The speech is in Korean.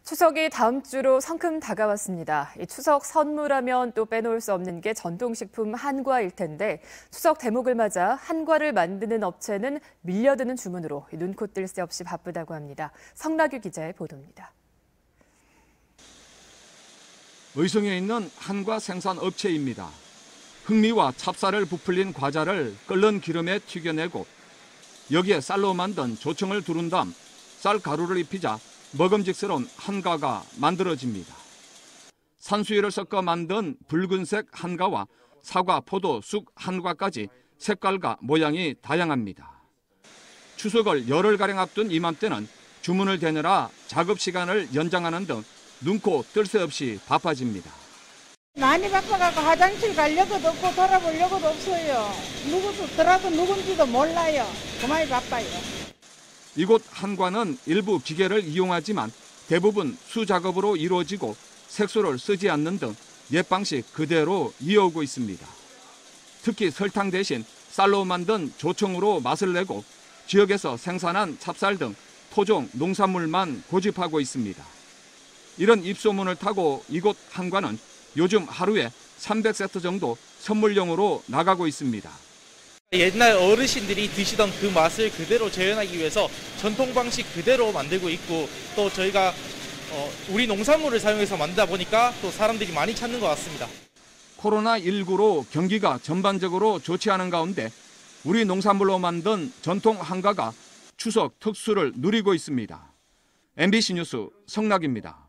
추석이 다음 주로 성큼 다가왔습니다. 이 추석 선물하면 또 빼놓을 수 없는 게 전통식품 한과일 텐데 추석 대목을 맞아 한과를 만드는 업체는 밀려드는 주문으로 눈코 뜰 새 없이 바쁘다고 합니다. 성나규 기자의 보도입니다. 의성에 있는 한과 생산 업체입니다. 흑미와 찹쌀을 부풀린 과자를 끓는 기름에 튀겨내고 여기에 쌀로 만든 조청을 두른 다음 쌀 가루를 입히자 먹음직스러운 한과가 만들어집니다. 산수유를 섞어 만든 붉은색 한과와 사과, 포도, 쑥 한과까지 색깔과 모양이 다양합니다. 추석을 열흘가량 앞둔 이맘때는 주문을 대느라 작업 시간을 연장하는 등 눈코 뜰 새 없이 바빠집니다. 많이 바빠갖고 화장실 가려고도 없고 돌아보려고도 없어요. 누구도 들어도 누군지도 몰라요. 그만이 바빠요. 이곳 한과는 일부 기계를 이용하지만 대부분 수작업으로 이루어지고 색소를 쓰지 않는 등 옛 방식 그대로 이어오고 있습니다. 특히 설탕 대신 쌀로 만든 조청으로 맛을 내고 지역에서 생산한 찹쌀 등 토종 농산물만 고집하고 있습니다. 이런 입소문을 타고 이곳 한과는 요즘 하루에 300세트 정도 선물용으로 나가고 있습니다. 옛날 어르신들이 드시던 그 맛을 그대로 재현하기 위해서 전통 방식 그대로 만들고 있고 또 저희가 우리 농산물을 사용해서 만들다 보니까 또 사람들이 많이 찾는 것 같습니다. 코로나19로 경기가 전반적으로 좋지 않은 가운데 우리 농산물로 만든 전통 한과가 추석 특수를 누리고 있습니다. MBC 뉴스 성나규입니다.